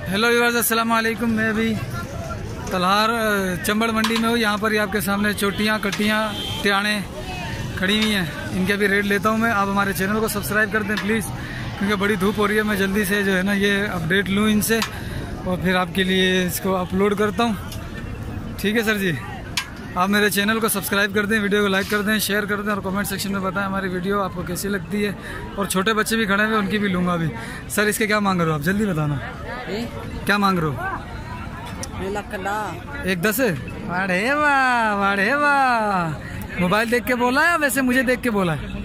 Hello viewers, अस्सलाम वालेकुम। मैं अभी तलहार चंबड़ मंडी में हूँ। यहाँ पर ही आपके सामने चोटियाँ, कट्टियाँ, ट्याणे खड़ी हुई हैं। इनके भी रेट लेता हूँ मैं। आप हमारे चैनल को सब्सक्राइब कर दें प्लीज़, क्योंकि बड़ी धूप हो रही है। मैं जल्दी से जो है ना ये अपडेट लूँ इनसे और फिर आपके लिए इसको अपलोड करता हूँ। ठीक है सर जी, आप मेरे चैनल को सब्सक्राइब कर दें, वीडियो को लाइक कर दें, शेयर कर दें और कमेंट सेक्शन में बताएं हमारी वीडियो आपको कैसी लगती है। और छोटे बच्चे भी खड़े हुए, उनकी भी लूँगा अभी। सर इसके क्या मांग रहे हो आप, जल्दी बताना। क्या मांग रहे हो? 1,10 है। वाड़े वाह, वाड़े वाह। मोबाइल देख के बोला है वैसे मुझे देख के बोला है?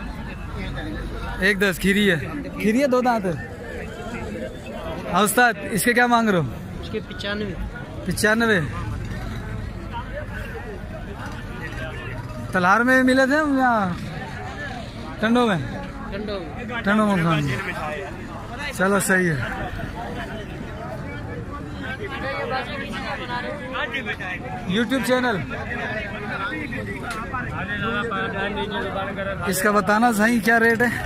1,10 खीरी है। खीरी है, 2 दांत है। हाँ उस्ताद, इसके क्या मांग रहे हो? इसके 95। तलहार में मिले थे हम, यहाँ टंडो में। टंडो में चलो सही है। यूट्यूब चैनल इसका बताना सही, क्या रेट है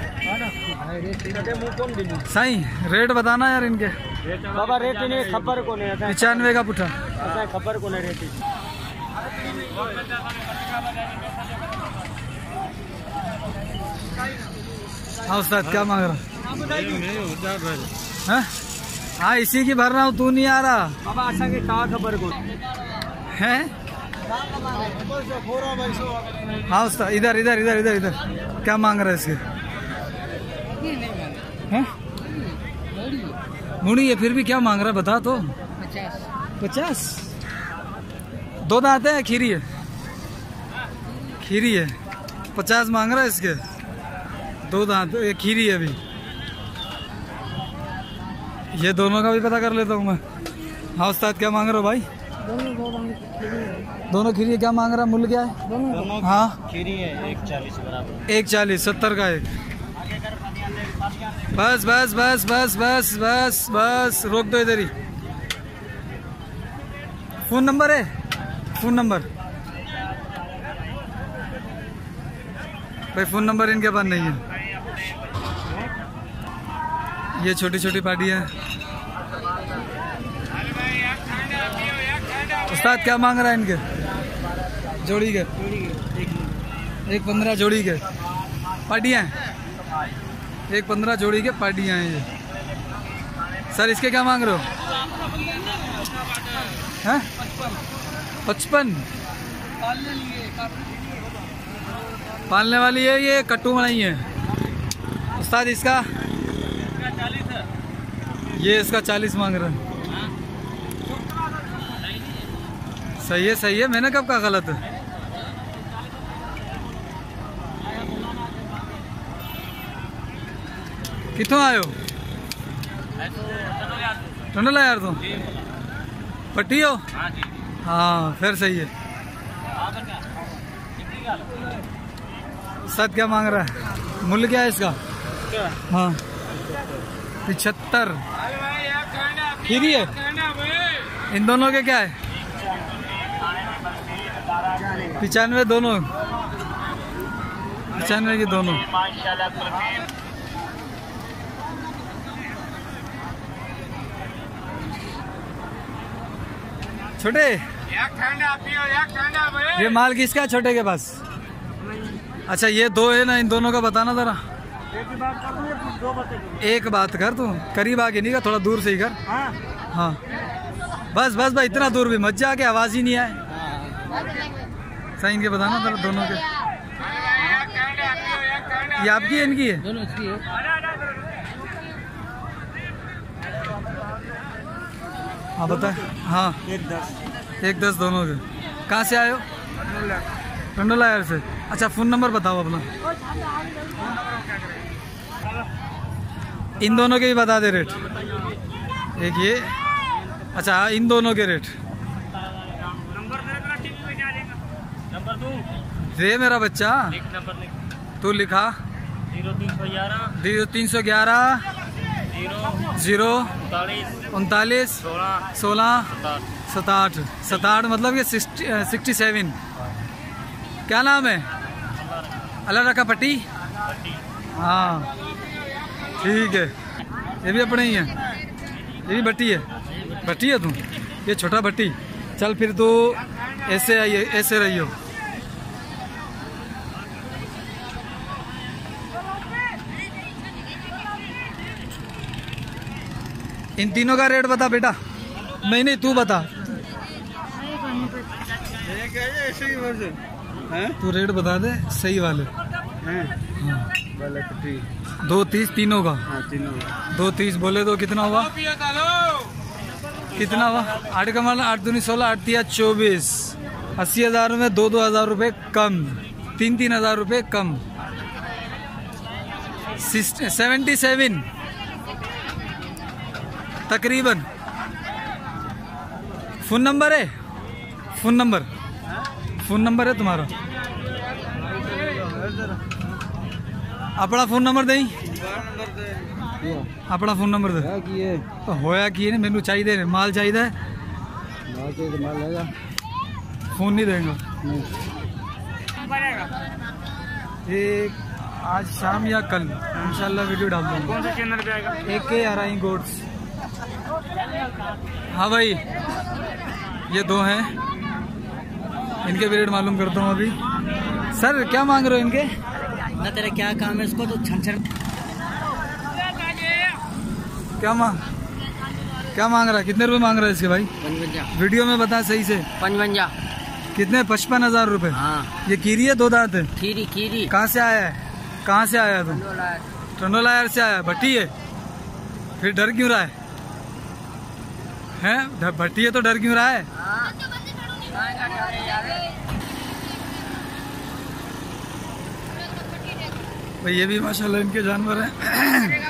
सही? रेट बताना यार इनके। बाबा रेट नहीं खबर को नहीं 95 का पुट्ठा खबर को नहीं रेट। हाँ उस्ताद, क्या मांग रहा? हाँ इसी की भर रहा हूँ, तू नहीं आ रहा। बाबा अच्छा के कहा खबर को है? हाँ उस्ताद, इधर इधर इधर इधर इधर। क्या मांग रहा है इसके? हैं? मुड़ी है फिर भी क्या मांग रहा है, बता तो। 50। 2 दांत है, खीरी है। खीरी है, 50 मांग रहा है इसके। 2 दांत, ये खीरी है अभी। ये दोनों का भी पता कर लेता हूँ मैं। हाँ उस्ताद, क्या मांग रहे हो भाई? दोनों खीरी है। क्या मांग रहा है, मूल्य क्या है? हाँ खीरी है 1,40 बराबर। 1,40, 70 का एक। बस बस बस बस बस बस बस, रोक दो इधर ही। फोन नंबर है? फोन नंबर भाई, फोन नंबर इनके पास नहीं है। ये छोटी छोटी पार्टी है। उस्ताद क्या मांग रहा है इनके? जोड़ी के 1,15 जोड़ी के पार्टियाँ हैं। 1,15 जोड़ी के पार्टियाँ हैं ये। सर इसके क्या मांग रहे हो? हैं? 55 पालने वाली है ये, कट्टू बनाई है। उस्ताद इसका? ये इसका 40 मांग रहा है। सही है सही है, मैंने कब कहा गलत है? कितों आयो? टंडला यार तुम पट्टी हो? हाँ फिर सही है। सद क्या मांग रहा है, मूल्य क्या है इसका? हाँ 75 खीरी है। इन दोनों के क्या है? 95 दोनों, 95 की दोनों। छोटे ये माल किसका है छोटे के पास? अच्छा ये 2 है ना, इन दोनों का बताना जरा। एक बात कर, तू करीब आके नहीं कर, थोड़ा दूर से ही कर। हाँ बस बस भाई, इतना दूर भी मत जा के आवाज ही नहीं आए। सही इनके बताना जरा, दोनों के। ये आपकी है इनकी है? दोनों इसकी है। हाँ बता। हाँ 1,10 दोनों के। कहाँ से आए हो? टंडोला यार से। अच्छा फ़ोन नंबर बताओ अपना। इन दोनों के भी बता दे रेट। एक ये, अच्छा इन दोनों के रेट दे मेरा बच्चा। तू लिखा 0311 0 39 16 67 मतलब ये 67। क्या नाम है? अल्लाह रखा पट्टी। हाँ ठीक है, ये भी अपने ही है। ये भी भट्टी है? भट्टी है तू? ये छोटा भट्टी। चल फिर तो ऐसे आइए, ऐसे रहियो। इन तीनों का रेट बता बेटा। नहीं तू बता। तू रेट बता दे सही वाले। हाँ। 230 तीनों का? हाँ, तीनों का 230 बोले तो कितना हुआ? कितना हुआ? 8 का माल 8 दूनी 16, 8 तिया 24। 80,000 में 2,000 रुपये कम, 3,000 रुपये कम। 77 तकरीबन। फोन नंबर है? फोन नंबर है तुम्हारा? अपना फोन नंबर दे। अपना फोन नंबर दे। तो होया की है मैनू चाहिए, माल चाहिए। फोन नहीं देंगे एक आज शाम या कल इंशाल्लाह वीडियो डाल दूंगा। कौन सा चैनल पे आएगा? AK आराई गोड्स। हाँ भाई, ये 2 हैं, इनके भी रेट मालूम करता हूँ अभी। सर क्या मांग रहे हो इनके? ना तेरा क्या काम है इसको तो छन क्या मांग रहा है? कितने रुपए मांग रहा है इसके भाई? 55। वीडियो में बता सही से। 55 कितने? 55,000 रुपए। हाँ। ये कीरी है 2 दांत है? खीरी। कहाँ से आया है? कहाँ से आया तुम? टंडोलायर से आया। भट्टी है? फिर डर क्यों रहा है? हैं? भट्टी है तो डर क्यों रहा है? भाई ये भी माशाल्लाह इनके जानवर हैं।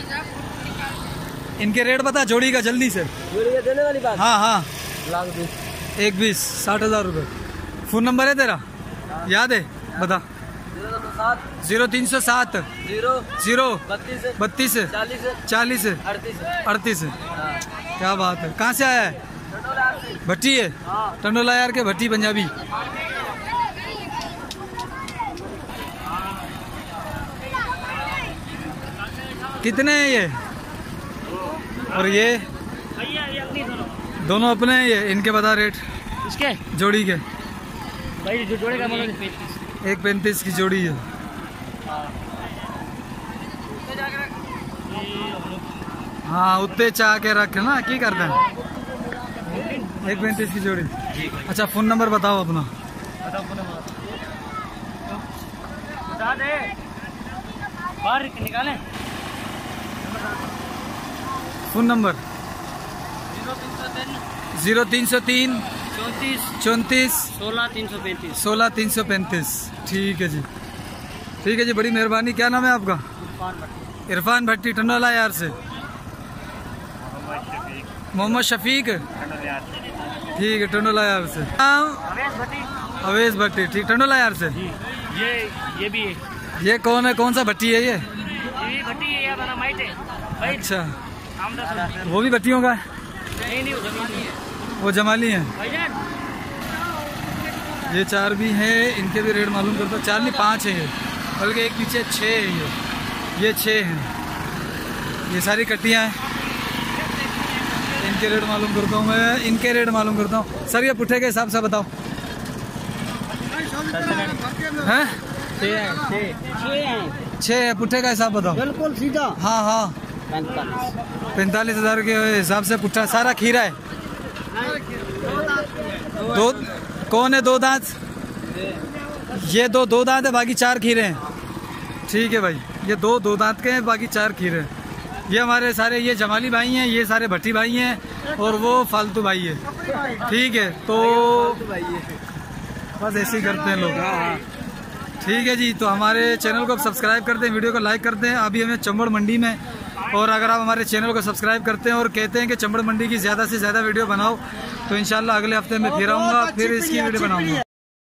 इनके रेट बता जोड़ी का जल्दी से। देने वाली बात? हाँ। 1,20,000 60,000 रुपए। फोन नंबर है तेरा? याद है? बता। 0307 0 32 40 38। क्या बात है। कहाँ से आया है? भट्टी है? टंडोलायर के भट्टी पंजाबी। कितने हैं ये? और ये दोनों अपने हैं ये? इनके बता रेट इसके जोड़ी के। भाई जो जोड़े का मतलब 1.35 की जोड़ी है। हाँ उत्ते चाह के रख ना की करते हैं। 1.35 की जोड़ी। अच्छा फोन नंबर बताओ अपना। बता दे बाहर निकालें। Phone number 0303 34 16 335। ठीक है जी, बड़ी मेहरबानी। क्या नाम है आपका? इरफान भट्टी टंडोलायर से। मोहम्मद शफीक। ठीक है टंडोलायर से। अवेश भट्टी। ठीक टंडोलायर से। ये भी है। ये कौन है? कौन सा भट्टी है ये? भट्टी है या माइट है। अच्छा वो भी भट्टियों का है? नहीं वो जमाली है। ये 4 भी हैं, इनके भी रेट मालूम करता हूँ। 4 नहीं 5 है ये, बल्कि एक पीछे 6 है। ये 6 हैं। ये सारी कट्टियाँ हैं। इनके रेट मालूम करता हूँ मैं। इनके रेट मालूम करता हूँ। सर ये पुट्ठे के हिसाब से बताओ। हैं? 6 है। पुट्ठे का हिसाब बताओ। बिल्कुल सीधा। हाँ 45,000 के हिसाब से पुट्ठा। सारा खीरा है। दो कौन है? 2 दांत। ये 2 दांत है, बाकी 4 खीरे हैं। ठीक है भाई, ये 2 दांत के हैं, बाकी 4 खीरे हैं। ये हमारे सारे ये जमाली भाई हैं, ये सारे भट्टी भाई हैं, और वो फालतू भाई है। ठीक है तो बस ऐसे ही करते हैं लोग। ठीक है जी, तो हमारे चैनल को सब्सक्राइब कर दें, वीडियो को लाइक कर दें। अभी हमें चंबड़ मंडी में, और अगर आप हमारे चैनल को सब्सक्राइब करते हैं और कहते हैं कि चंबड़ मंडी की ज़्यादा से ज़्यादा वीडियो बनाओ, तो इंशाल्लाह अगले हफ्ते में फिर आऊँगा, फिर इसकी वीडियो बनाऊँगा।